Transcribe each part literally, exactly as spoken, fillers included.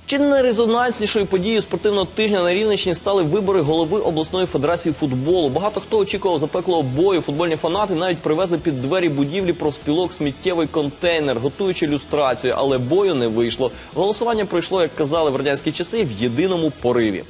Чи не найрезонанснішою подією спортивного тижня на Рівненщині стали вибори голови обласної федерації футболу. Багато хто очікував запеклого бою. Футбольні фанати навіть привезли під двері будівлі профспілок сміттєвий контейнер, готуючи люстрацію. Але бою не вийшло. Голосування пройшло, як казали в радянські часи, в єдиному пориві.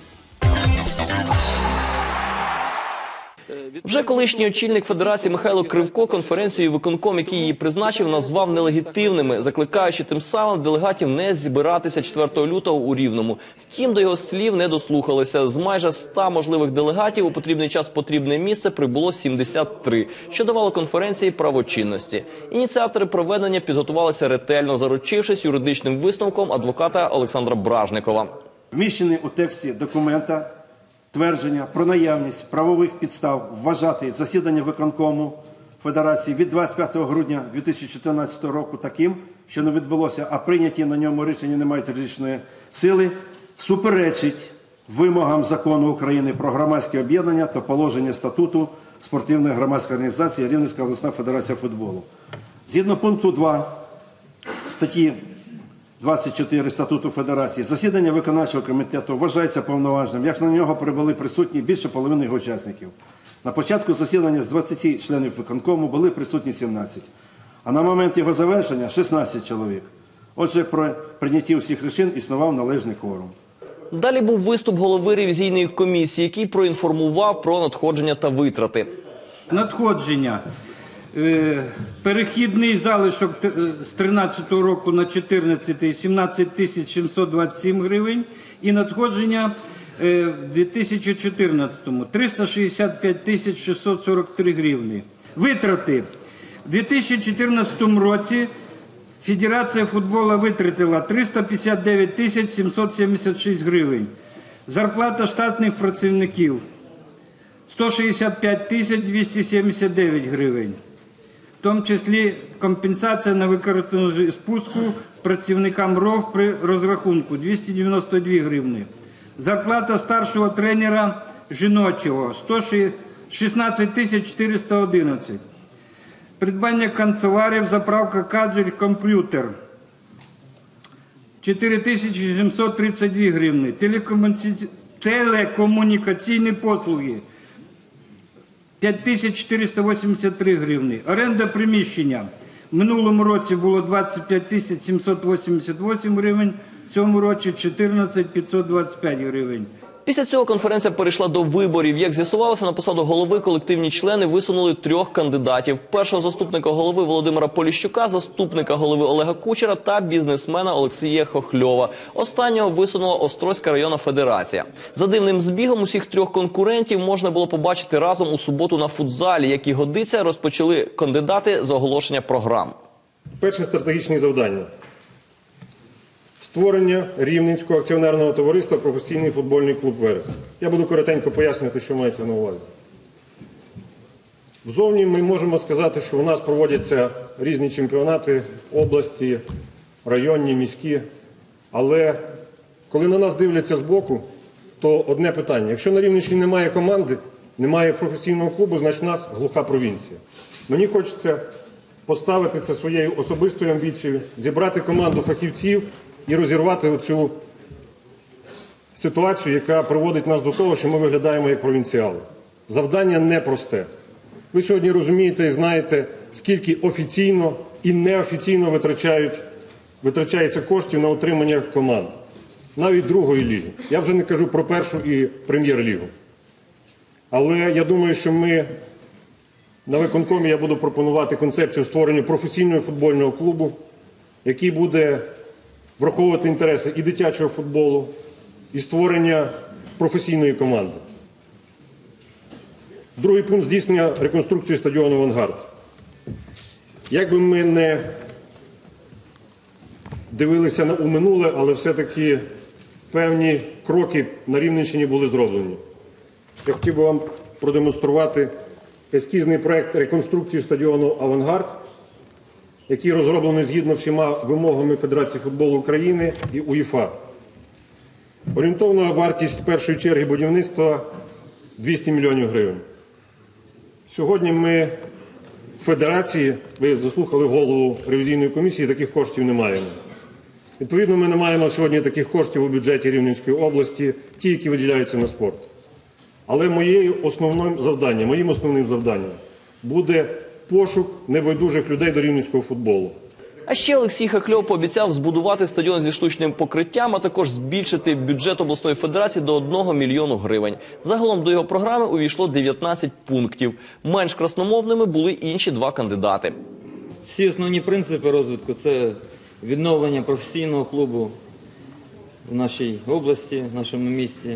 Вже колишній очільник федерації Михайло Кривко конференцію і виконком, який її призначив, назвав нелегітимними, закликаючи тим самим делегатів не збиратися четвертого лютого у Рівному. Втім, до його слів не дослухалися. З майже ста можливих делегатів у потрібний час потрібне місце прибуло сімдесят три, що давало конференції правочинності. Ініціатори проведення підготувалися ретельно, заручившись юридичним висновком адвоката Олександра Бражникова. Вміщений у тексті документа твердження про наявність правових підстав вважати засідання виконкому Федерації від двадцять п'ятого грудня дві тисячі чотирнадцятого року таким, що не відбулося, а прийняті на ньому рішення не мають юридичної сили, суперечить вимогам Закону України про громадське об'єднання та положення статуту спортивної громадської організації Рівненська обласна федерація футболу. Згідно пункту два статті двадцять чотири Статуту Федерації, засідання виконавчого комітету вважається повноважним, як на нього прибули присутні більше половини його учасників. На початку засідання з двадцяти членів виконкому були присутні сімнадцять, а на момент його завершення – шістнадцять чоловік. Отже, про прийнятті усіх рішень існував належний кворум. Далі був виступ голови ревізійної комісії, який проінформував про надходження та витрати. Надходження. Перехідний залишок з тринадцятого року на чотирнадцятий – сімнадцять тисяч сімсот двадцять сім гривень і надходження в дві тисячі чотирнадцятому – триста шістдесят п'ять тисяч шістсот сорок три гривні. Витрати. У дві тисячі чотирнадцятому році Федерація футболу витратила триста п'ятдесят дев'ять тисяч сімсот сімдесят шість гривень. Зарплата штатних працівників – сто шістдесят п'ять тисяч двісті сімдесят дев'ять гривень. В тому числі компенсація на використану спуску працівникам РОВ при розрахунку – двісті дев'яносто дві гривні. Зарплата старшого тренера жіночого – шістнадцять тисяч чотириста одинадцять. Придбання канцелярів, заправка кадрів, комп'ютер – чотири тисячі сімсот тридцять дві гривні. Телекомунікаційні послуги – п'ять тисяч чотириста вісімдесят три гривні. Оренда приміщення. В минулому році було двадцять п'ять тисяч сімсот вісімдесят вісім гривень, в цьому році чотирнадцять тисяч п'ятсот двадцять п'ять гривень. Після цього конференція перейшла до виборів. Як з'ясувалося, на посаду голови колективні члени висунули трьох кандидатів. Першого заступника голови Володимира Поліщука, заступника голови Олега Кучера та бізнесмена Олексія Хохльова. Останнього висунула Острозька районна федерація. За дивним збігом усіх трьох конкурентів можна було побачити разом у суботу на футзалі. Як і годиться, розпочали кандидати з оголошення програм. Перше стратегічне завдання – створення Рівненського акціонерного товариства «Професійний футбольний клуб Верес». Я буду коротенько пояснювати, що мається на увазі. Взовні ми можемо сказати, що у нас проводяться різні чемпіонати області, районні, міські. Але коли на нас дивляться збоку, то одне питання. Якщо на Рівненщині немає команди, немає професійного клубу, значить у нас глуха провінція. Мені хочеться поставити це своєю особистою амбіцією, зібрати команду фахівців і розірвати цю ситуацію, яка приводить нас до того, що ми виглядаємо як провінціали. Завдання непросте. Ви сьогодні розумієте і знаєте, скільки офіційно і неофіційно витрачають, витрачається коштів на утримання команд. Навіть другої ліги. Я вже не кажу про першу і прем'єр-лігу. Але я думаю, що ми на виконкомі я буду пропонувати концепцію створення професійного футбольного клубу, який буде враховувати інтереси і дитячого футболу, і створення професійної команди. Другий пункт – здійснення реконструкції стадіону «Авангард». Як би ми не дивилися у минуле, але все-таки певні кроки на Рівненщині були зроблені. Я хотів би вам продемонструвати ескізний проєкт реконструкції стадіону «Авангард», який розроблений згідно всіма вимогами Федерації футболу України і УЄФА. Орієнтовна вартість першої черги будівництва – двісті мільйонів гривень. Сьогодні ми в Федерації, ви заслухали голову ревізійної комісії, таких коштів не маємо. Відповідно, ми не маємо сьогодні таких коштів у бюджеті Рівненської області, ті, які виділяються на спорт. Але моєю основним завданням, моїм основним завданням буде пошук небайдужих людей до рівненського футболу. А ще Олексій Хохльов пообіцяв збудувати стадіон зі штучним покриттям, а також збільшити бюджет обласної федерації до одного мільйону гривень. Загалом до його програми увійшло дев'ятнадцять пунктів. Менш красномовними були інші два кандидати. Всі основні принципи розвитку – це відновлення професійного клубу в нашій області, в нашому місті.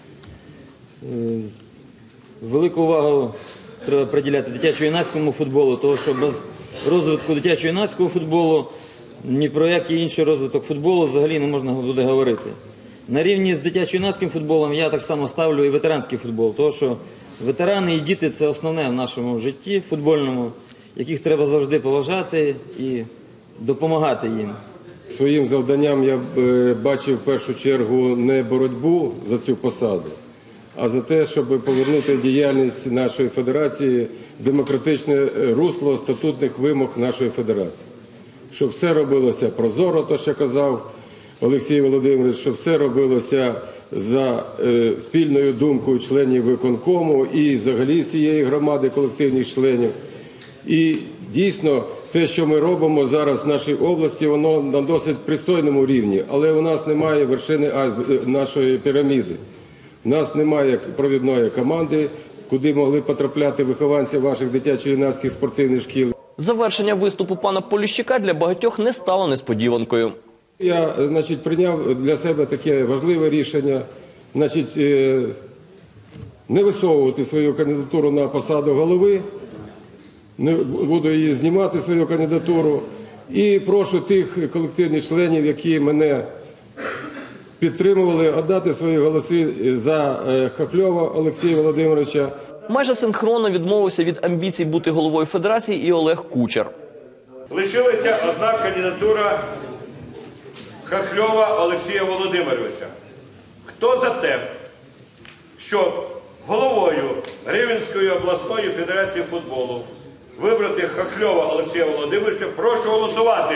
Велику увагу треба приділяти дитячо-юнацькому футболу, тому що без розвитку дитячо-юнацького футболу ні про який інший розвиток футболу взагалі не можна буде говорити. На рівні з дитячо-юнацьким футболом я так само ставлю і ветеранський футбол, тому що ветерани і діти – це основне в нашому житті футбольному, яких треба завжди поважати і допомагати їм. Своїм завданням я бачив в першу чергу не боротьбу за цю посаду, а за те, щоб повернути діяльність нашої федерації в демократичне русло статутних вимог нашої федерації. Щоб все робилося прозоро, то що казав Олексій Володимирович, щоб все робилося за е, спільною думкою членів виконкому і взагалі всієї громади колективних членів. І дійсно, те, що ми робимо зараз в нашій області, воно на досить пристойному рівні, але у нас немає вершини нашої піраміди. У нас немає провідної команди, куди могли потрапляти вихованці ваших дитячо-юнацьких спортивних шкіл. Завершення виступу пана Поліщука для багатьох не стало несподіванкою. Я, значить, прийняв для себе таке важливе рішення, значить, не висовувати свою кандидатуру на посаду голови, не буду її знімати, свою кандидатуру, і прошу тих колективних членів, які мене підтримували, віддати свої голоси за Хохльова Олексія Володимировича. Майже синхронно відмовився від амбіцій бути головою федерації і Олег Кучер. Лишилася одна кандидатура Хохльова Олексія Володимировича. Хто за те, щоб головою Рівненської обласної федерації футболу вибрати Хохльова Олексія Володимировича, прошу голосувати.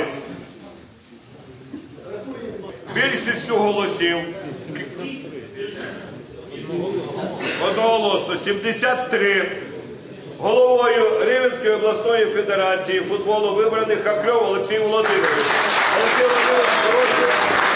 Більшістю голосів одноголосно сімдесят три. Головою Рівненської обласної федерації футболу вибраний Хохльов Олексій Володимирович. Олексій Володимирович, прошу.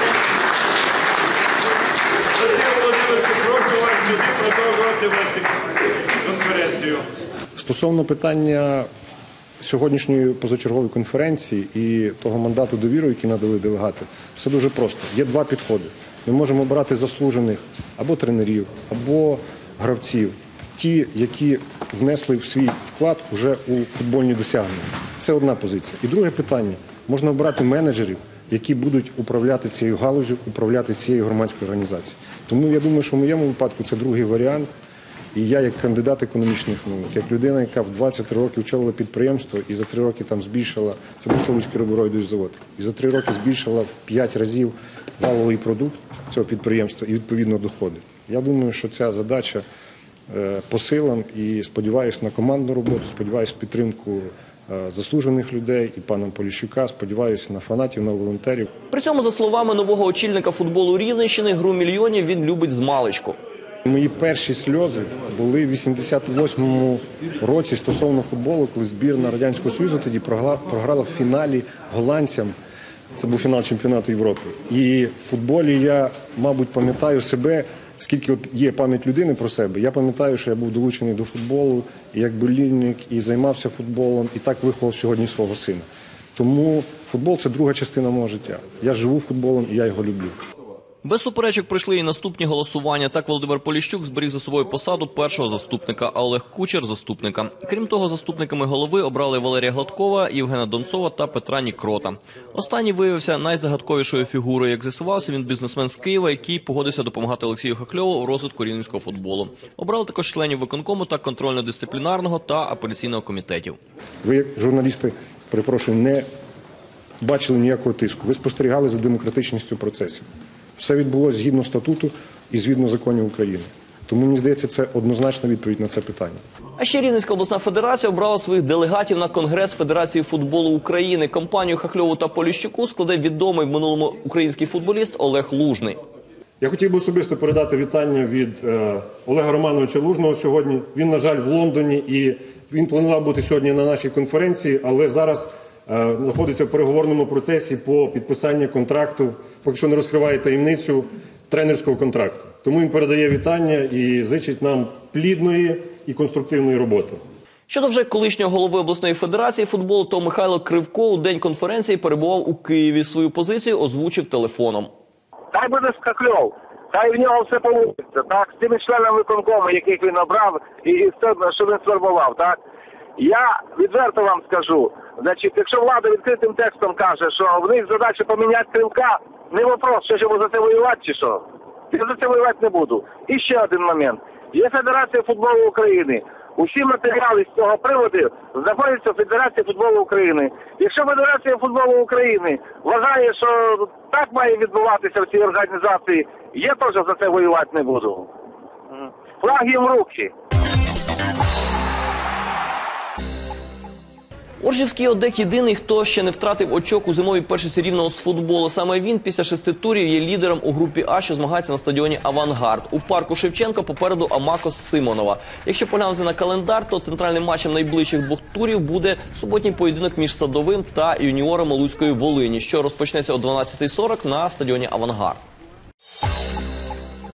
Олексій Володимирович, прошу вас сюди продовжувати вести конференцію. Стосовно питання сьогоднішньої позачергової конференції і того мандату довіри, який надали делегати, все дуже просто. Є два підходи. Ми можемо обирати заслужених або тренерів, або гравців. Ті, які внесли в свій вклад уже у футбольні досягнення. Це одна позиція. І друге питання. Можна обирати менеджерів, які будуть управляти цією галузю, управляти цією громадською організацією. Тому я думаю, що в моєму випадку це другий варіант. І я, як кандидат економічних наук, як людина, яка в двадцять три роки очолила підприємство і за три роки там збільшила, це був Славутський рибороїдовий завод, і за три роки збільшила в п'ять разів валовий продукт цього підприємства і, відповідно, доходи. Я думаю, що ця задача по силам і сподіваюся на командну роботу, сподіваюся на підтримку заслужених людей і пана Поліщука, сподіваюся на фанатів, на волонтерів. При цьому, за словами нового очільника футболу Рівненщини, гру мільйонів він любить змалечку. Мої перші сльози були в вісімдесят восьмому році стосовно футболу, коли збірна Радянського Союзу тоді програла в фіналі голландцям. Це був фінал чемпіонату Європи. І в футболі я, мабуть, пам'ятаю себе, скільки от є пам'ять людини про себе. Я пам'ятаю, що я був долучений до футболу, і як болівальник, і займався футболом, і так виховав сьогодні свого сина. Тому футбол – це друга частина мого життя. Я живу футболом, і я його люблю. Без суперечок пройшли і наступні голосування. Так Володимир Поліщук зберіг за собою посаду першого заступника, а Олег Кучер – заступника. Крім того, заступниками голови обрали Валерія Гладкова, Євгена Донцова та Петра Нікрота. Останній виявився найзагадковішою фігурою. Як з'ясувався, він бізнесмен з Києва, який погодився допомагати Олексію Хохльову у розвитку рівненського футболу. Обрали також членів виконкому та контрольно-дисциплінарного та апеляційного комітетів. Ви, як журналісти, перепрошую, не бачили ніякого тиску. Ви спостерігали за демократичністю процесів. Все відбулося згідно статуту і згідно законів України. Тому, мені здається, це однозначна відповідь на це питання. А ще Рівненська обласна федерація обрала своїх делегатів на Конгрес Федерації футболу України. Компанію Хахльову та Поліщуку складе відомий в минулому український футболіст Олег Лужний. Я хотів би особисто передати вітання від е, Олега Романовича Лужного сьогодні. Він, на жаль, в Лондоні і він планував бути сьогодні на нашій конференції, але зараз е, знаходиться в переговорному процесі по підписанню контракту, поки що не розкриває таємницю тренерського контракту. Тому він передає вітання і зичить нам плідної і конструктивної роботи. Щодо вже колишнього голови обласної федерації футболу, то Михайло Кривко у день конференції перебував у Києві. Свою позицію озвучив телефоном. Хай буде Хахльов, хай в нього все вийде, так, з тими членами виконкому, яких він обрав, і, і все, що він сформував, так. Я відверто вам скажу, значить, якщо влада відкритим текстом каже, що в них задача поміняти Кривка, не вопрос, що ж йому за це воювати чи що. Я за це воювати не буду. І ще один момент. Є Федерація футболу України. Усі матеріали з цього приводу знаходяться в Федерації футболу України. Якщо Федерація футболу України вважає, що так має відбуватися в цій організації, я теж за це воювати не буду. Флаг їм в руки. Оржівський ОДЕК єдиний, хто ще не втратив очок у зимовій першості Рівного з футболу. Саме він після шести турів є лідером у групі А, що змагається на стадіоні «Авангард». У парку Шевченка попереду Амакос Симонова. Якщо поглянути на календар, то центральним матчем найближчих двох турів буде суботній поєдинок між Садовим та юніорами Луцької Волині, що розпочнеться о дванадцятій сорок на стадіоні «Авангард».